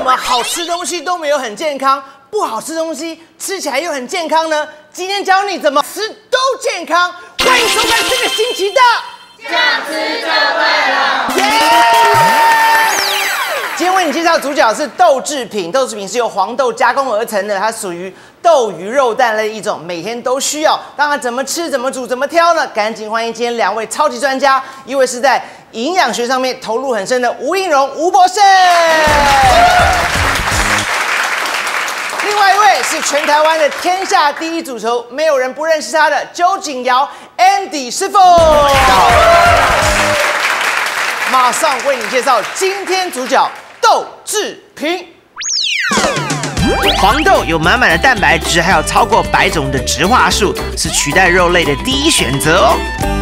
么好吃东西都没有很健康，不好吃东西吃起来又很健康呢？今天教你怎么吃都健康。欢迎收看这个星期的这样吃就对了。 今天为你介绍的主角是豆制品，豆制品是由黄豆加工而成的，它属于豆鱼肉蛋类一种，每天都需要。当然，怎么吃、怎么煮、怎么挑呢？赶紧欢迎今天两位超级专家，一位是在营养学上面投入很深的吴映蓉吴博士，另外一位是全台湾的天下第一主厨，没有人不认识他的周景尧 Andy 师傅。马上为你介绍今天主角豆制品。黄豆有满满的蛋白质，还有超过100种的植化素，是取代肉类的第一选择哦。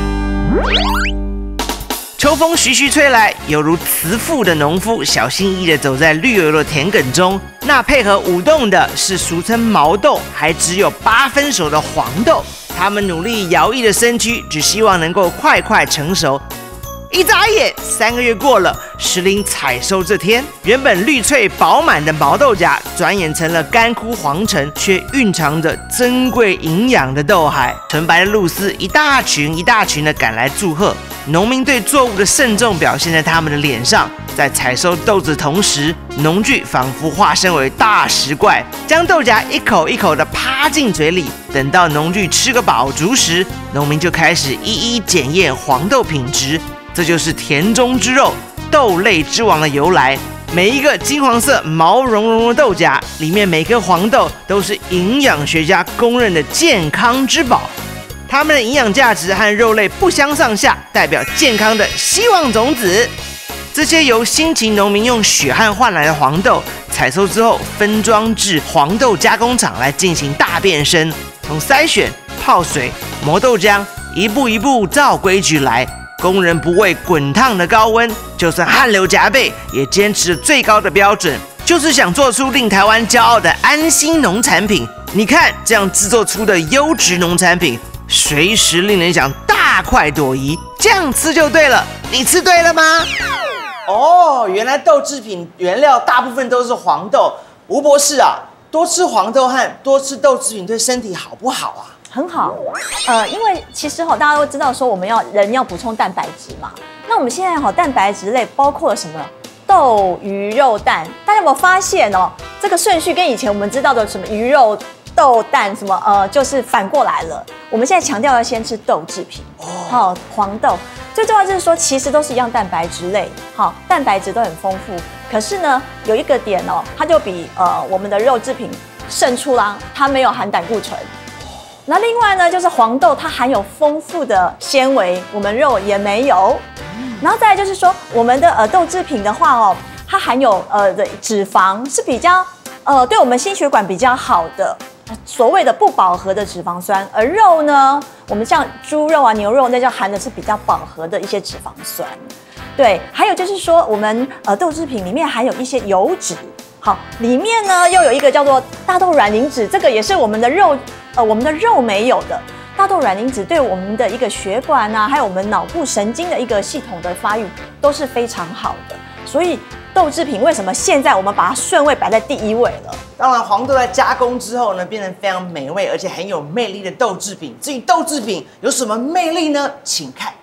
秋风徐徐吹来，犹如慈父的农夫小心翼翼地走在绿油油的田埂中。那配合舞动的是俗称毛豆，还只有8分熟的黄豆。他们努力摇曳的身躯，只希望能够快快成熟。一眨眼，3个月过了，时临采收这天，原本绿翠饱满的毛豆荚，转眼成了干枯黄橙，却蕴藏着珍贵营养的豆海。纯白的露丝一大群一大群的赶来祝贺，农民对作物的慎重表现在他们的脸上。在采收豆子的同时，农具仿佛化身为大食怪，将豆荚一口一口的趴进嘴里。等到农具吃个饱足时，农民就开始一一检验黄豆品质。这就是田中之肉、豆类之王的由来。每一个金黄色、毛茸茸的豆荚，里面每颗黄豆都是营养学家公认的健康之宝。它们的营养价值和肉类不相上下，代表健康的希望种子。这些由辛勤农民用血汗换来的黄豆，采收之后分装至黄豆加工厂来进行大变身，从筛选、泡水、磨豆浆，一步一步照规矩来。工人不畏滚烫的高温，就算汗流浃背，也坚持最高的标准，就是想做出令台湾骄傲的安心农产品。你看，这样制作出的优质农产品，随时令人想大快朵颐。这样吃就对了，你吃对了吗？哦，原来豆制品原料大部分都是黄豆。吴博士啊，多吃黄豆和多吃豆制品对身体好不好啊？ 很好，因为其实大家都知道说人要补充蛋白质嘛。那我们现在蛋白质类包括了什么？豆、鱼、肉、蛋。大家有没有发现哦？这个顺序跟以前我们知道的什么鱼肉、豆、蛋什么就是反过来了。我们现在强调要先吃豆制品，黄豆。最重要就是说，其实都是一样蛋白质类，蛋白质都很丰富。可是呢，有一个点它就比我们的肉制品胜出啦，它没有含胆固醇。那另外呢，就是黄豆它含有丰富的纤维，我们肉也没有。然后再来就是说，我们的豆制品的话它含有的脂肪是比较对我们心血管比较好的，所谓的不饱和的脂肪酸。而肉呢，我们像猪肉啊、牛肉，那就含的是比较饱和的一些脂肪酸。对，还有就是说，我们豆制品里面含有一些油脂。好，里面呢又有一个叫做大豆卵磷脂，这个也是我们的肉没有的。大豆卵磷脂对我们的一个血管啊，还有我们脑部神经的一个系统的发育都是非常好的。所以豆制品为什么现在我们把它顺位摆在第1位了？ 当然，黄豆在加工之后呢，变成非常美味而且很有魅力的豆制品。至于豆制品有什么魅力呢？请看。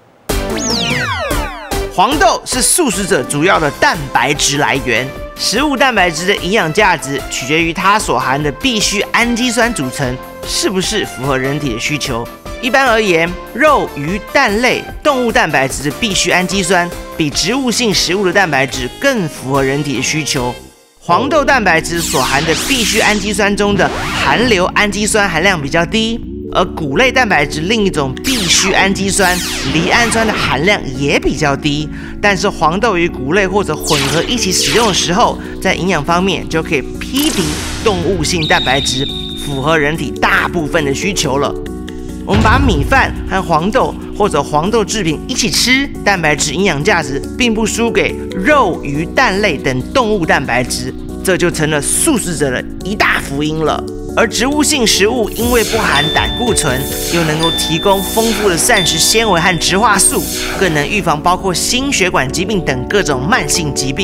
黄豆是素食者主要的蛋白质来源。食物蛋白质的营养价值取决于它所含的必需氨基酸组成是不是符合人体的需求。一般而言，肉、鱼、蛋类动物蛋白质的必需氨基酸比植物性食物的蛋白质更符合人体的需求。黄豆蛋白质所含的必需氨基酸中的含硫氨基酸含量比较低，而谷类蛋白质另一种必需氨基酸离氨酸的含量也比较低。但是黄豆与谷类或者混合一起使用的时候，在营养方面就可以匹敌动物性蛋白质，符合人体大部分的需求了。我们把米饭和黄豆或者黄豆制品一起吃，蛋白质营养价值并不输给肉、鱼、蛋类等动物蛋白质，这就成了素食者的一大福音了。而植物性食物因为不含胆固醇，又能够提供丰富的膳食纤维和植化素，更能预防包括心血管疾病等各种慢性疾病。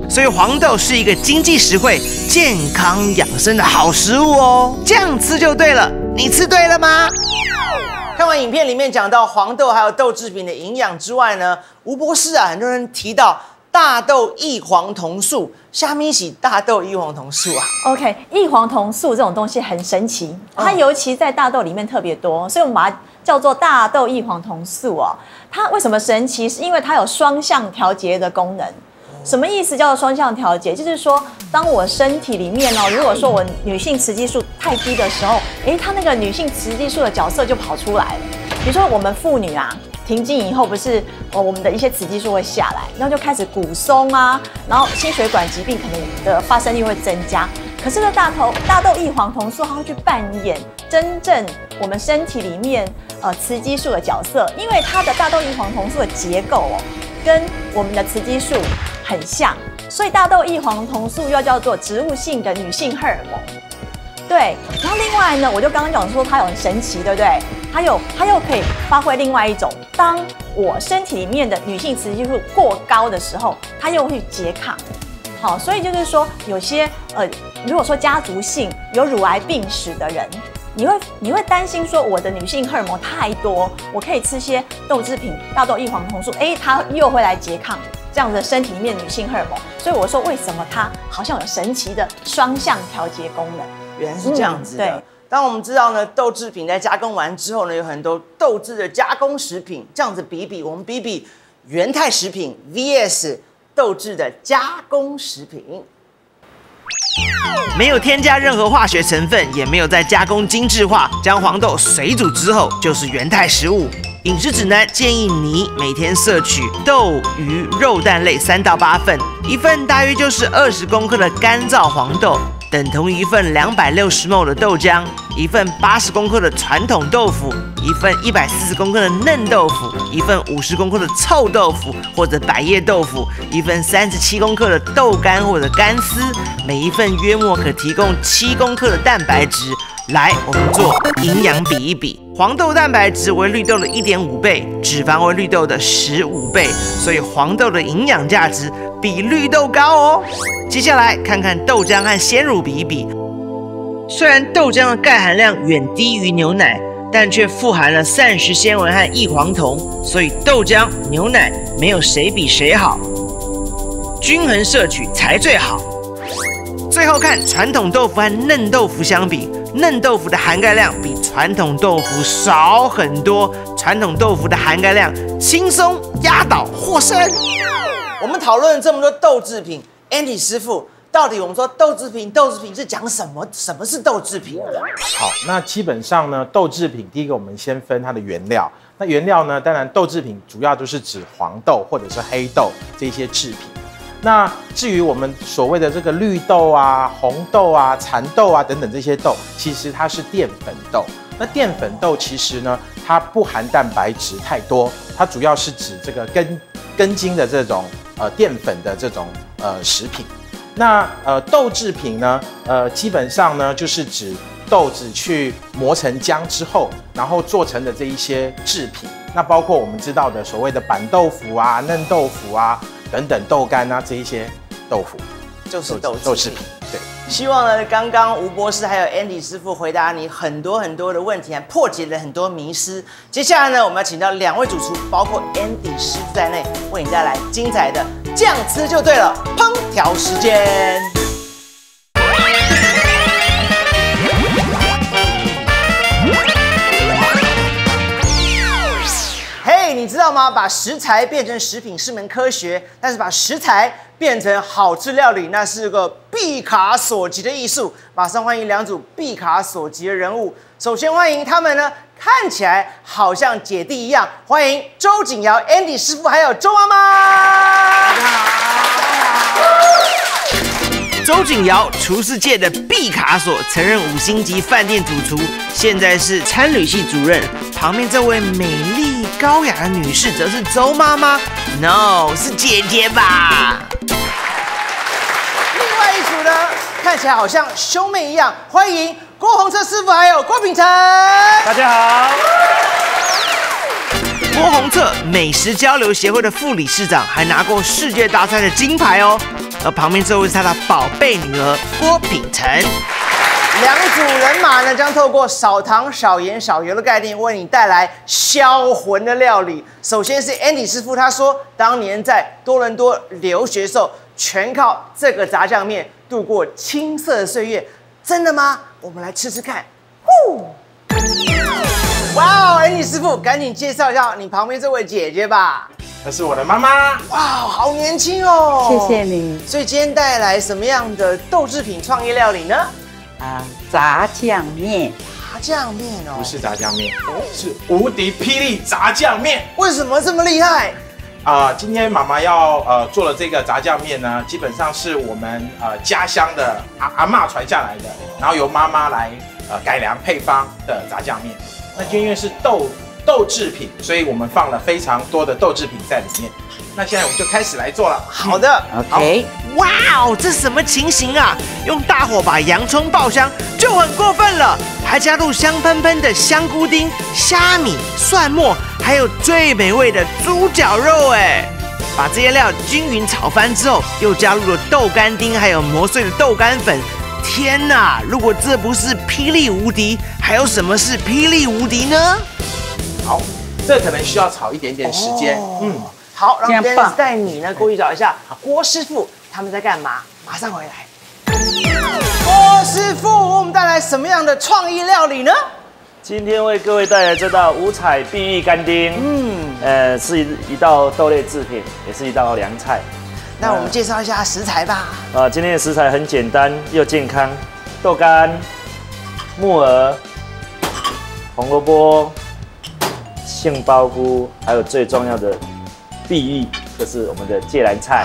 所以黄豆是一个经济实惠、健康养生的好食物哦。这样吃就对了，你吃对了吗？看完影片里面讲到黄豆还有豆制品的营养之外呢，吴博士啊，很多人提到大豆异黄酮素，虾米是大豆异黄酮素啊 OK， 异黄酮素这种东西很神奇，它尤其在大豆里面特别多，所以我们把它叫做大豆异黄酮素哦。它为什么神奇？是因为它有双向调节的功能。什么意思叫做双向调节？就是说，当我身体里面如果说我女性雌激素太低的时候，它那个女性雌激素的角色就跑出来了。比如说我们妇女啊，停经以后不是我们的一些雌激素会下来，然后就开始骨松啊，然后心血管疾病可能的发生率会增加。可是呢，大豆异黄酮素它会去扮演真正我们身体里面雌激素的角色，因为它的大豆异黄酮素的结构跟我们的雌激素很像，所以大豆异黄酮素又叫做植物性的女性荷尔蒙。对，然后另外呢，我就刚刚讲说它有很神奇，对不对？它又可以发挥另外一种，当我身体里面的女性雌激素过高的时候，它又会拮抗。好，所以就是说，有些如果说家族性有乳癌病史的人，你会担心说我的女性荷尔蒙太多，我可以吃些豆制品、大豆异黄酮素，它又会来拮抗这样的身体里面女性荷尔蒙。所以我说为什么它好像有神奇的双向调节功能？ 原来是这样子的。 对。 当我们知道呢，豆制品在加工完之后呢，有很多豆制的加工食品，这样子我们比比原态食品 VS 豆制的加工食品。没有添加任何化学成分，也没有再加工精致化，将黄豆水煮之后就是原态食物。饮食指南建议你每天摄取豆、鱼、肉、蛋类3到8份，一份大约就是20公克的干燥黄豆，等同于一份260ml的豆浆，一份80公克的传统豆腐，一份140公克的嫩豆腐，一份50公克的臭豆腐或者百叶豆腐，一份37公克的豆干或者干丝，每一份约莫可提供7公克的蛋白质。来，我们做营养比一比，黄豆蛋白质为绿豆的1.5倍，脂肪为绿豆的15倍，所以黄豆的营养价值比绿豆高哦。接下来看看豆浆和鲜乳比一比，虽然豆浆的钙含量远低于牛奶，但却富含了膳食纤维和异黄酮，所以豆浆、牛奶没有谁比谁好，均衡摄取才最好。最后看传统豆腐和嫩豆腐相比，嫩豆腐的含钙量比传统豆腐少很多，传统豆腐的含钙量轻松压倒获胜。我们讨论了这么多豆制品 ，Andy 师傅，到底我们说豆制品是讲什么？什么是豆制品？ 好，那基本上呢，豆制品第一个我们先分它的原料。那原料呢，当然豆制品主要就是指黄豆或者是黑豆这些制品。那至于我们所谓的这个绿豆啊、红豆啊、蚕豆啊等等这些豆，其实它是淀粉豆。那淀粉豆其实呢，它不含蛋白质太多，它主要是指这个根茎的这种淀粉的这种食品。那豆制品呢，基本上呢就是指豆子去磨成浆之后，然后做成的这一些制品。那包括我们知道的所谓的板豆腐啊、嫩豆腐啊等等豆干啊这一些豆腐， 就是豆制品。 对， 希望呢，刚刚吴博士还有 Andy 师傅回答你很多的问题，破解了很多迷思。接下来呢，我们要请到2位主厨，包括 Andy 师傅在内，为你带来精彩的这样吃就对了烹调时间。你知道吗？把食材变成食品是门科学，但是把食材变成好吃料理，那是个毕卡索级的艺术。马上欢迎2组毕卡索级的人物。首先欢迎他们呢，看起来好像姐弟一样。欢迎周景尧、Andy 师傅，还有周妈妈。大家好。周景尧，厨师界的毕卡索，曾任5星级饭店主厨，现在是餐旅系主任。旁边这位美丽高雅的女士，则是周妈妈 ，No， 是姐姐吧？另外一组呢，看起来好像兄妹一样，欢迎郭宏策师傅还有郭秉成。 大家好。 郭宏策，美食交流协会的副理事长，还拿过世界大赛的金牌哦。 而旁边这位是他的宝贝女儿郭品成。两组人马呢，将透过少糖、少盐、少油的概念，为你带来销魂的料理。首先是 Andy 师傅，他说当年在多伦多留学的时候，全靠这个炸酱面度过青涩岁月，真的吗？我们来吃吃看。哇哦 ，Andy 师傅，赶紧介绍一下你旁边这位姐姐吧。 那是我的妈妈。 哇，好年轻哦！ 谢谢你。 所以今天带来什么样的豆制品创意料理呢？ 炸酱面。 炸酱面哦， 不是炸酱面，是无敌霹雳炸酱面。 为什么这么厉害？ 今天妈妈要做了这个炸酱面呢，基本上是我们家乡的阿嬷传下来的，然后由妈妈来改良配方的炸酱面。那今天因为是豆制品，所以我们放了非常多的豆制品在里面。那现在我们就开始来做了。 好的 ，OK。 哇哦，这什么情形啊？用大火把洋葱爆香就很过分了，还加入香喷喷的香菇丁、虾米、蒜末，还有最美味的猪脚肉哎！把这些料均匀炒翻之后，又加入了豆干丁，还有磨碎的豆干粉。天哪！如果这不是霹雳无敌，还有什么是霹雳无敌呢？ 好，这可能需要炒一点点时间。 好，让这样 Dennis 带你呢过去找一下郭师傅他们在干嘛，马上回来。郭师傅，我们带来什么样的创意料理呢？ 今天为各位带来这道五彩碧玉干丁，是一道豆类制品，也是一道凉菜。 那我们介绍一下食材吧。 今天的食材很简单又健康，豆干、木耳、红萝卜、杏鲍菇，还有最重要的碧玉，就是我们的芥蓝菜。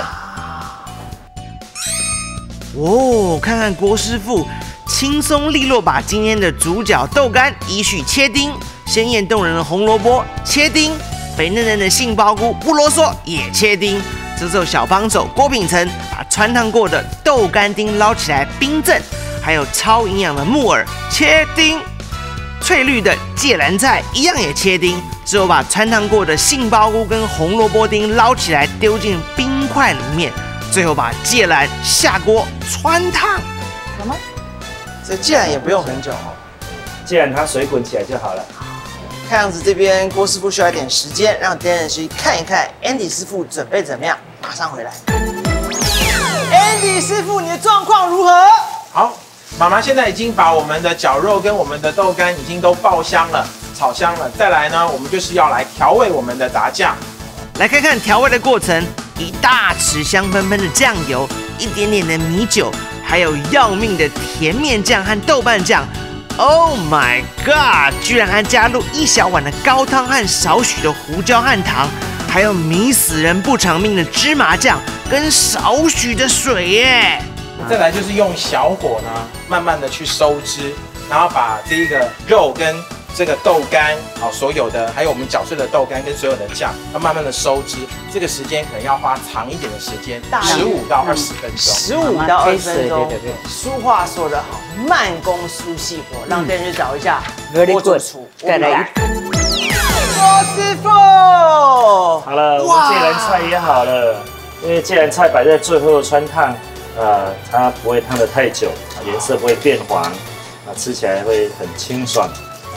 哦，看看郭师傅轻松利落把今天的主角豆干依序切丁，鲜艳动人的红萝卜切丁，肥嫩嫩的杏鲍菇不啰嗦也切丁。这时候小帮手郭秉成把穿烫过的豆干丁捞起来冰镇，还有超营养的木耳切丁，翠绿的芥蓝菜一样也切丁。之后把穿烫过的杏鲍菇跟红萝卜丁捞起来丢进冰块里面，最后把芥蓝下锅穿烫。什么？这芥蓝也不用很久哦， 芥蓝它水滚起来就好了。 看样子这边郭师傅需要一点时间，让 Dennis 去看一看 Andy 师傅准备怎么样，马上回来。Andy 师傅，你的状况如何？ 好，妈妈现在已经把我们的绞肉跟我们的豆干已经都爆香了。炒香了，再来呢，我们就是要来调味我们的炸酱。来看看调味的过程：一大匙香喷喷的酱油，一点点的米酒，还有要命的甜面酱和豆瓣酱。Oh my god！ 居然还加入1小碗的高汤和少许的胡椒和糖，还有迷死人不偿命的芝麻酱跟少许的水耶。再来就是用小火呢，慢慢的去收汁，然后把这一个肉跟这个豆干，所有的还有我们搅碎的豆干跟所有的酱，要慢慢的收汁，这个时间可能要花长一点的时间，15到20分钟。15到20分钟。对。俗话说得好，慢工出细活，让店去找一下郭主厨。 再来。 郭师傅， 好了，我们芥蓝菜也好了，因为芥蓝菜摆在最后穿烫，它不会烫得太久，颜色不会变黄，吃起来会很清爽。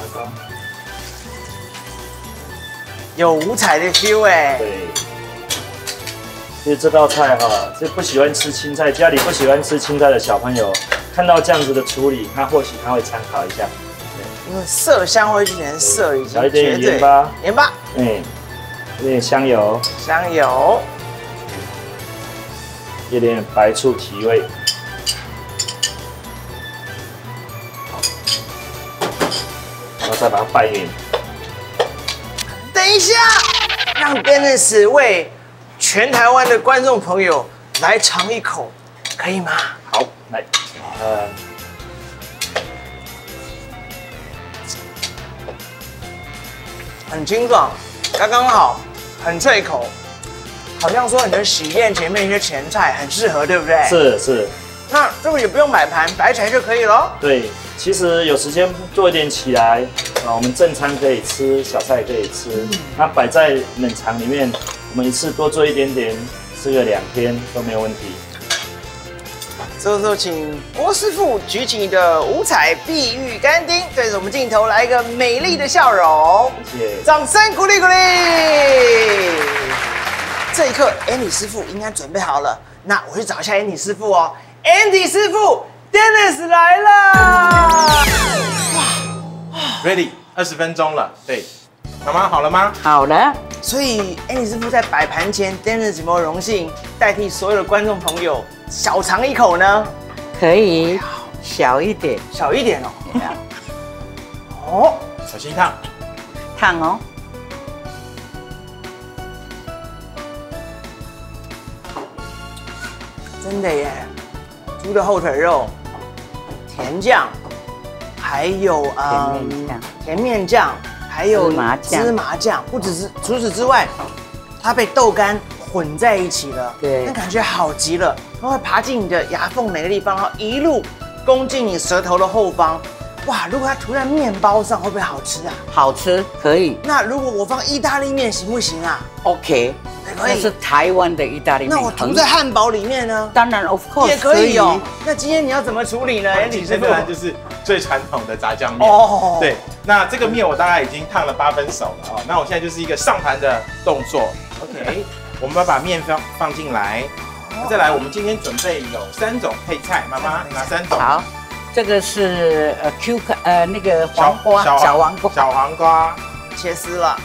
有五彩的 feel 哎。 对，其实这道菜这不喜欢吃青菜，家里不喜欢吃青菜的小朋友，看到这样子的处理，或许他会参考一下。 因为色香味俱全，色已经少一点盐巴，有点香油，一点白醋提味。然后再把它拌匀。 等一下，让 Dennis 为全台湾的观众朋友来尝一口，可以吗？ 好，来， 很清爽，刚刚好，很脆口，好像说你的喜宴前面一些前菜很适合，对不对？ 是。 那这个也不用摆盘，摆起来就可以了。 对，其实有时间做一点起来，我们正餐可以吃，小菜也可以吃。那摆在冷藏里面，我们一次多做一点点，吃个2天都没有问题。 这时候请郭师傅举起你的五彩碧玉干丁，对着我们镜头来一个美丽的笑容， 谢谢。 掌声鼓励鼓励。这一刻 ，Andy 师傅应该准备好了，那我去找一下 Andy 师傅哦。Andy 师傅 ，Dennis 来了。 Ready， 20分钟了。对，妈妈好了吗？ 好了， 所以 Andy 师傅在摆盘前 ，Dennis 有没有荣幸代替所有的观众朋友小尝一口呢？ 可以小一点， 小一点哦。哦， 小心烫。 烫哦。 真的耶，猪的后腿肉，甜酱，还有甜面酱，还有芝麻酱，不只是除此之外，它被豆干混在一起了， 对， 那感觉好极了，它会爬进你的牙缝每个地方，然后一路攻进你舌头的后方。哇，如果它涂在面包上，会不会好吃啊？ 好吃，可以。 那如果我放意大利面行不行啊 ？OK， 可以。 那是台湾的意大利面。 那我涂在汉堡里面呢？ 当然 ，of course 也可以哦。那今天你要怎么处理呢？Andy 师傅， 当然就是最传统的炸酱面。哦，对，那这个面我大概已经烫了8分熟了哦。那我现在就是一个上盘的动作。OK， 我们要把面放进来。再来，我们今天准备有3种配菜，妈妈哪3种？ 好。这个是那个黄瓜，小黄瓜， 切丝了，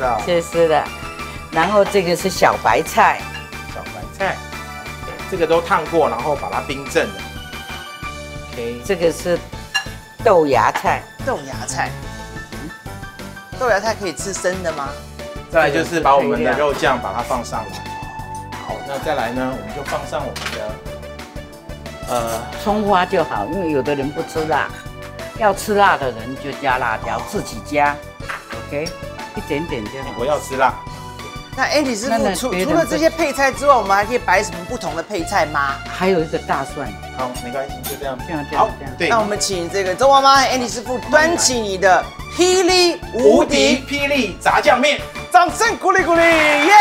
然后这个是小白菜， 这个都烫过，然后把它冰镇了。 OK， 这个是豆芽菜， 豆芽菜可以吃生的吗？ 再来就是把我们的肉酱把它放上来。好，那再来呢，我们就放上我们的。 葱花就好，因为有的人不吃辣，要吃辣的人就加辣椒，自己加 ，OK， 一点点就好。 我要吃辣。 那 Andy 师傅除了这些配菜之外，我们还可以摆什么不同的配菜吗？ 还有一个大蒜。 好，没关系，就这样。 好， 对。 那我们请这个周妈妈和 Andy 师傅端起你的霹雳无敌霹雳炸酱面， 掌声鼓励鼓励，耶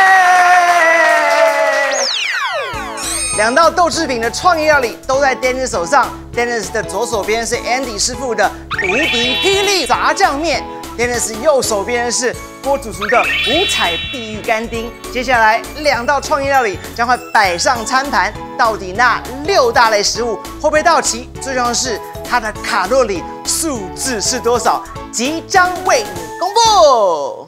！2道豆制品的创意料理都在 Dennis 手上。Dennis 的左手边是 Andy 师傅的无敌霹雳炸酱面 ，Dennis 右手边是郭主厨的五彩碧玉干丁。接下来2道创意料理将会摆上餐盘，到底那6大类食物会不会到齐？最重要的是它的卡路里数字是多少？即将为你公布。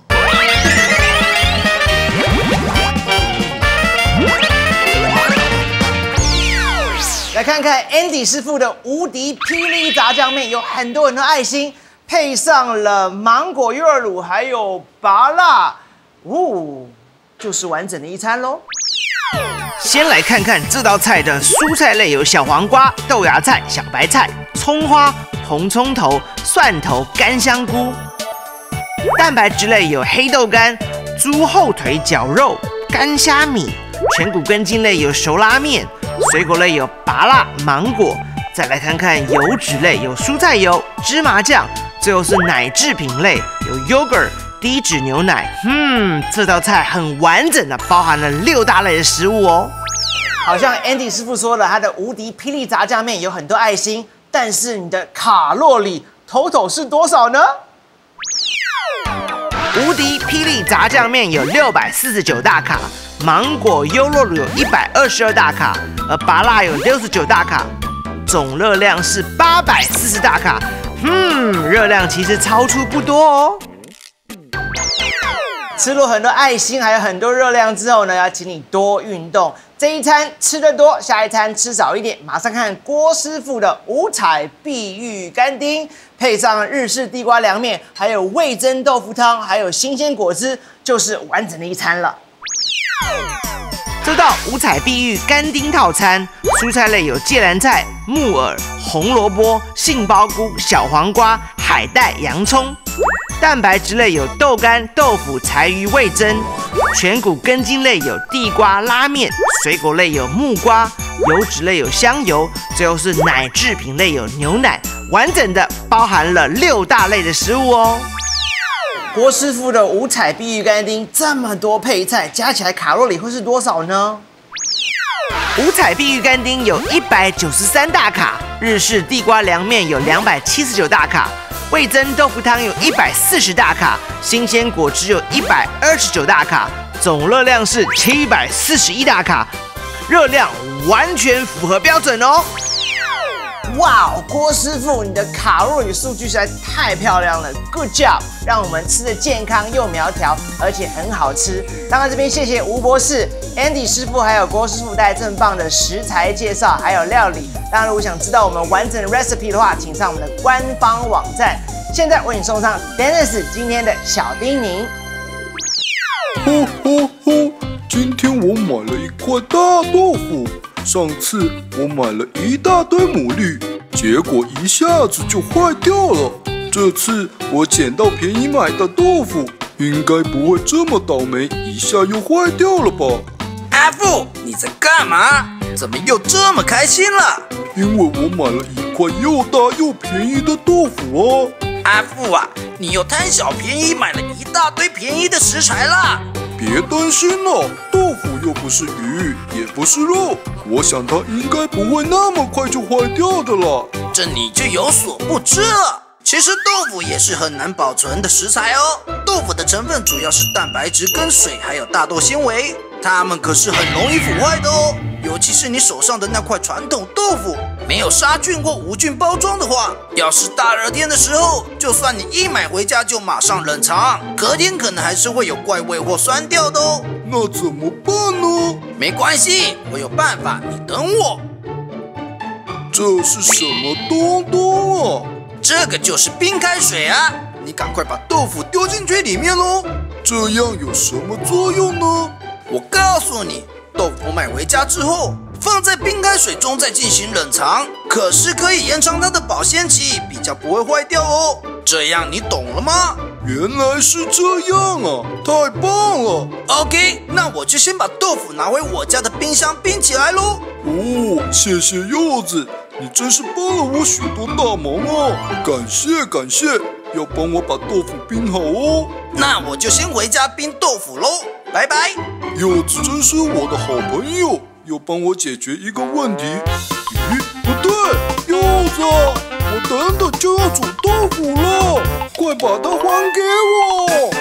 来看看 Andy 师傅的无敌霹雳炸酱面，有很多爱心，配上了芒果优酪乳，还有芭乐，就是完整的一餐喽。 先来看看这道菜的蔬菜类有小黄瓜、豆芽菜、小白菜、葱花、红葱头、蒜头、干香菇；蛋白质类有黑豆干、猪后腿绞肉、干虾米；全谷根茎类有熟拉面；水果类有芭乐、芒果。再来看看油脂类有蔬菜油、芝麻酱，最后是奶制品类有 yogurt、低脂牛奶。这道菜很完整的包含了6大类的食物哦。 好像 Andy 师傅说了，他的无敌霹雳炸酱面有很多爱心，但是你的卡路里total是多少呢？ 无敌霹雳炸酱面有649大卡，芒果优酪乳有122大卡，而芭乐有69大卡，总热量是840大卡。热量其实超出不多哦。 吃了很多爱心，还有很多热量之后呢，要请你多运动。这一餐吃得多，下一餐吃少一点。马上看郭师傅的五彩碧玉干丁，配上日式地瓜凉面，还有味噌豆腐汤，还有新鲜果汁，就是完整的一餐了。 这道五彩碧玉干丁套餐，蔬菜类有芥蓝菜、木耳、红萝卜、杏鲍菇、小黄瓜、海带、洋葱；蛋白质类有豆干、豆腐、柴鱼、味噌；全谷根茎类有地瓜、拉面；水果类有木瓜；油脂类有香油；最后是奶制品类有牛奶，完整的包含了6大类的食物哦。 郭师傅的五彩碧玉干丁这么多配菜，加起来卡路里会是多少呢？ 五彩碧玉干丁有193大卡，日式地瓜凉面有279大卡，味噌豆腐汤有140大卡，新鲜果汁有129大卡，总热量是741大卡，热量完全符合标准哦。 哇，郭师傅，你的卡路里数据实在太漂亮了 ，Good job！ 让我们吃的健康又苗条，而且很好吃。当然，这边谢谢吴博士、Andy 师傅还有郭师傅带来这么棒的食材介绍，还有料理。当然，如果想知道我们完整的 recipe 的话，请上我们的官方网站。现在为你送上 Dennis 今天的小叮咛。 吼吼吼！今天我买了一块大豆腐。上次我买了一大堆牡蛎，结果一下子就坏掉了。这次我捡到便宜买的豆腐，应该不会这么倒霉，一下又坏掉了吧？ 阿富，你在干嘛？怎么又这么开心了？ 因为我买了一块又大又便宜的豆腐啊！ 阿富啊，你又贪小便宜买了一大堆便宜的食材啦！ 别担心了，豆腐又不是鱼，也不是肉，我想它应该不会那么快就坏掉的了。 这你就有所不知了。其实豆腐也是很难保存的食材哦。豆腐的成分主要是蛋白质跟水，还有大豆纤维，它们可是很容易腐坏的哦。尤其是你手上的那块传统豆腐，没有杀菌或无菌包装的话，要是大热天的时候，就算你一买回家就马上冷藏，隔天可能还是会有怪味或酸掉的哦。 那怎么办呢？ 没关系，我有办法，你等我。 这是什么东东啊？ 这个就是冰开水啊！你赶快把豆腐丢进去里面喽。 这样有什么作用呢？ 我告诉你，豆腐买回家之后，放在冰开水中再进行冷藏，可是可以延长它的保鲜期，比较不会坏掉哦。这样你懂了吗？ 原来是这样啊，太棒了 ！OK， 那我就先把豆腐拿回我家的冰箱冰起来喽。 哦，谢谢柚子，你真是帮了我许多大忙啊！感谢感谢，要帮我把豆腐冰好哦。 那我就先回家冰豆腐喽，拜拜。 柚子真是我的好朋友，又帮我解决一个问题。咦，不对，柚子，我等等就要煮豆腐了，快把它还给我！